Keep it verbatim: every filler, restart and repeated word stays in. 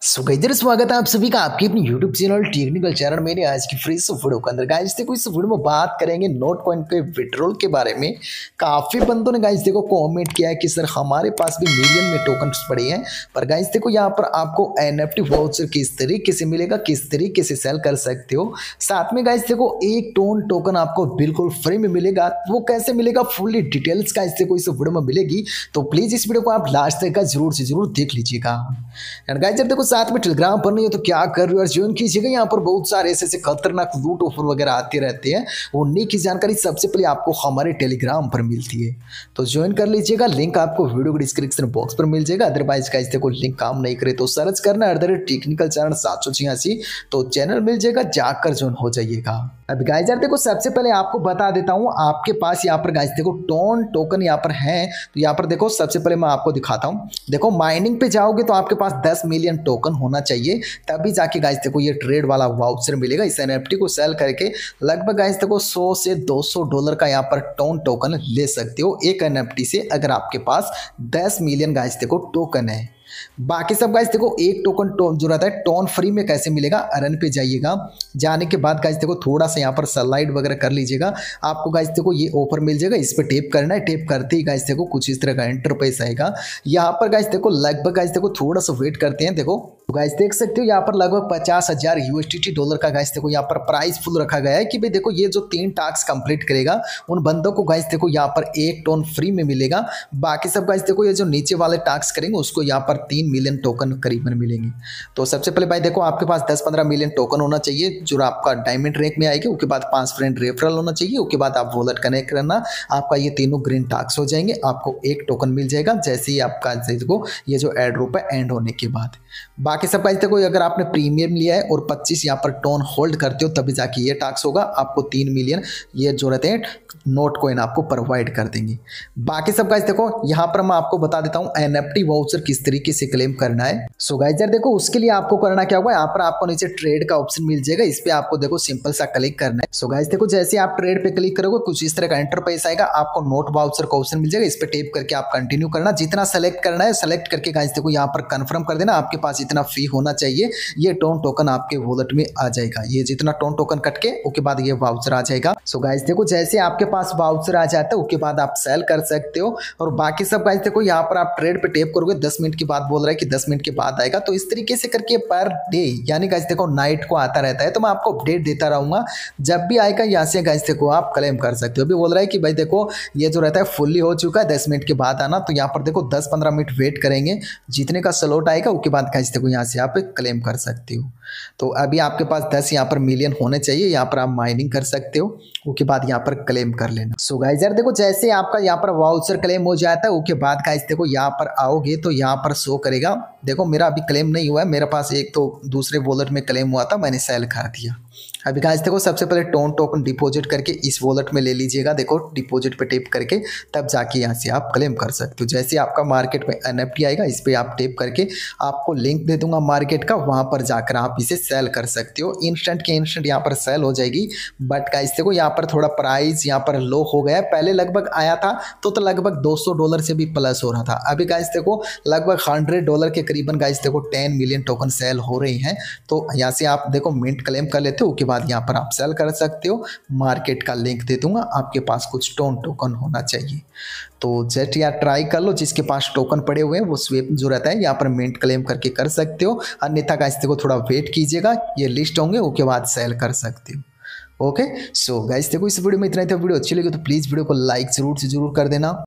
So guys स्वागत है आप सभी का आपके अपने यूट्यूब चैनल टेक्निकल चैनल मेरे आज की फ्री से वीडियो के अंदर। गाइस देखो इस वीडियो में बात करेंगे नोट कॉइन पे विड्रॉल के बारे में। काफ़ी बंदों ने गाइस देखो कमेंट किया है कि सर हमारे पास भी मिलियन में टोकन्स पड़े हैं, पर गाइस देखो यहाँ पर आपको एनएफटी वाउचर किस तरीके से मिलेगा, किस तरीके से सेल कर सकते हो। साथ में गाइस देखो एक टोन टोकन आपको बिल्कुल फ्री में मिलेगा, वो कैसे मिलेगा फुल्ली डिटेल्स गाइस देखो इस वीडियो में मिलेगी। तो प्लीज़ इस वीडियो को आप लास्ट तक का जरूर से जरूर देख लीजिएगा। एंड गाइस जब देखो साथ में टेलीग्राम पर नहीं हो तो क्या कर रहे हो, ज्वाइन कीजिएगा। यहाँ पर बहुत सारे ऐसे ऐसे खतरनाक लूट ऑफर वगैरह आते रहते हैं, उन्हीं की जानकारी सबसे पहले आपको हमारे टेलीग्राम पर मिलती है, तो ज्वाइन कर लीजिएगा। लिंक आपको वीडियो के डिस्क्रिप्शन बॉक्स पर मिल जाएगा। अदरवाइज गाइस देखो लिंक काम नहीं करे तो सर्च करना अदर टेक्निकल चैनल सात सौ छियासी, तो चैनल मिल जाएगा, जाकर ज्वाइन हो जाइएगा। अब गाइस यार देखो सबसे पहले आपको बता देता हूँ, आपके पास यहाँ पर गाइस देखो टोन टोकन यहाँ पर है, तो यहाँ पर देखो सबसे पहले मैं आपको दिखाता हूँ। देखो माइनिंग पे जाओगे तो आपके पास दस मिलियन टोकन होना चाहिए, तभी जाके गाइस देखो ये ट्रेड वाला वाउचर मिलेगा। इस एनएफटी को सेल करके लगभग गाइस देखो सौ से दो सौ डॉलर का यहाँ पर टोन टोकन ले सकते हो एक एनएफटी से, अगर आपके पास दस मिलियन गाइस देखो टोकन है। बाकी सब गाइस देखो एक टोकन टोन जो रहता है टोन फ्री में कैसे मिलेगा, अरन पे जाइएगा। जाने के बाद गाइस देखो थोड़ा सा यहाँ पर स्लाइड वगैरह कर लीजिएगा, आपको गाइस देखो ये ऑफर मिल जाएगा। इस पर टैप करना है, टैप करते ही गाइस देखो कुछ इस तरह का इंटरफेस आएगा। यहाँ पर गाइस देखो लगभग गाइस देखो थोड़ा सा वेट करते हैं। देखो गाइस देख सकते हो यहाँ पर लगभग पचास हजार यूएसडीटी डॉलर का गाइस देखो यहाँ पर प्राइस फुल रखा गया है कि भाई देखो ये जो तीन टास्क कंप्लीट करेगा उन बंदों को गाइस देखो यहाँ पर एक टोन फ्री में मिलेगा। बाकी सब गाइस देखो ये जो नीचे वाले टास्क करेंगे उसको यहाँ पर तीन मिलियन टोकन करीबन मिलेंगे। तो सबसे पहले भाई देखो आपके पास दस पंद्रह मिलियन टोकन होना चाहिए जो आपका डायमंड रैंक में आएगी। उसके बाद पांच फ्रेंड रेफरल होना चाहिए। उसके बाद आप वॉलेट कनेक्ट करना, आपका ये तीनों ग्रीन टास्क हो जाएंगे, आपको एक टोकन मिल जाएगा जैसे ही आपका देखो ये जो एड ड्रॉप है एंड होने के बाद। बाकी सब गाइस देखो अगर आपने प्रीमियम लिया है और पच्चीस यहाँ पर टोन होल्ड करते हो तभी जाके ये टास्क होगा, आपको तीन मिलियन ये जो रहते हैं नोट कॉइन आपको प्रोवाइड कर देंगे। बाकी सब गाइस देखो यहाँ पर मैं आपको बता देता हूँ एनएफटी वाउचर किस तरीके से क्लेम करना है। सो गाइस यार देखो उसके लिए आपको करना क्या होगा, यहाँ पर आपको नीचे ट्रेड का ऑप्शन मिल जाएगा, इस पे आपको देखो सिंपल सा क्लिक करना है। सो गाइस देखो जैसे आप ट्रेड पे क्लिक करोगे कुछ इस तरह का इंटरफेस आएगा, आपको नोट वाउचर का ऑप्शन मिल जाएगा, इस पे टैप करके आप कंटिन्यू करना। जितना सेलेक्ट करना है सेलेक्ट करके गाइस देखो यहाँ पर कंफर्म कर देना, आपके पास इतना फी होना चाहिए, ये टोन टोकन आपके वॉलेट में आ जाएगा। ये जितना टोन टोकन कट के उसके बाद ये वाउचर आ जाएगा। सो गाइस देखो जैसे आपके पास वाउचर आ जाता है उसके बाद आप सेल कर सकते हो। और बाकी सब गाइस देखो यहाँ पर आप ट्रेड पे टैप करोगे दस मिनट के बाद बोल रहा है कि दस मिनट के बाद आएगा, तो इस तरीके से करके पर डे यानी गाइस देखो नाइट को आता रहता है, तो मैं आपको अपडेट देता रहूंगा। जब भी आएगा यहाँ से गाइस देखो आप क्लेम कर सकते हो। अभी बोल रहा है कि भाई देखो ये जो रहता है फुल्ली हो चुका है, दस मिनट के बाद आना, तो यहाँ पर देखो दस पंद्रह मिनट वेट करेंगे, जितने का स्लॉट आएगा उसके बाद गाइस देखो यहाँ से आप क्लेम कर सकते हो। तो अभी आपके पास दस यहाँ पर मिलियन होने चाहिए, यहाँ पर आप माइनिंग कर सकते हो, उसके बाद यहाँ पर क्लेम कर लेना। सो गाइस यार देखो जैसे आपका यहाँ पर वाउचर क्लेम हो जाता है उसके बाद गाइस देखो यहाँ पर आओगे तो यहाँ पर शो करेगा। देखो मेरा अभी क्लेम नहीं हुआ है, मेरे पास एक तो दूसरे वॉलेट में क्लेम हुआ था, मैंने सेल कर दिया। अभी गाइस देखो सबसे पहले टोन टोकन डिपॉजिट करके इस वॉलेट में ले लीजिएगा। देखो डिपॉजिट पे टेप करके तब जाके यहाँ से आप क्लेम कर सकते हो। जैसे आपका मार्केट में एनएफटी आएगा इस पे आप टेप करके, आपको लिंक दे दूंगा मार्केट का, वहां पर जाकर आप इसे सेल कर सकते हो। इंस्टेंट के इंस्टेंट यहाँ पर सेल हो जाएगी। बट गाइस देखो यहाँ पर थोड़ा प्राइस यहाँ पर लो हो गया है, पहले लगभग आया था तो, तो लगभग दो सौ डॉलर से भी प्लस हो रहा था। अभी गाइस देखो लगभग हंड्रेड डॉलर के करीबन गाइस देखो टेन मिलियन टोकन सेल हो रही हैं। तो यहाँ से आप देखो मिंट क्लेम कर लेते हो, उसके बाद यहाँ पर आप सेल कर सकते हो। मार्केट का लिंक दे दूंगा, आपके पास कुछ टोन टोकन होना चाहिए, तो जस्ट यार ट्राई कर लो। जिसके पास टोकन पड़े हुए हैं वो स्वेप जो रहता है यहाँ पर मिंट क्लेम करके कर सकते हो, अन्यथा गाइस देखो थोड़ा वेट कीजिएगा, ये लिस्ट होंगे उसके बाद सेल कर सकते हो। ओके सो गाइस देखो इस वीडियो में इतना ही था। वीडियो अच्छी लगी तो प्लीज़ वीडियो को लाइक जरूर से जरूर कर देना।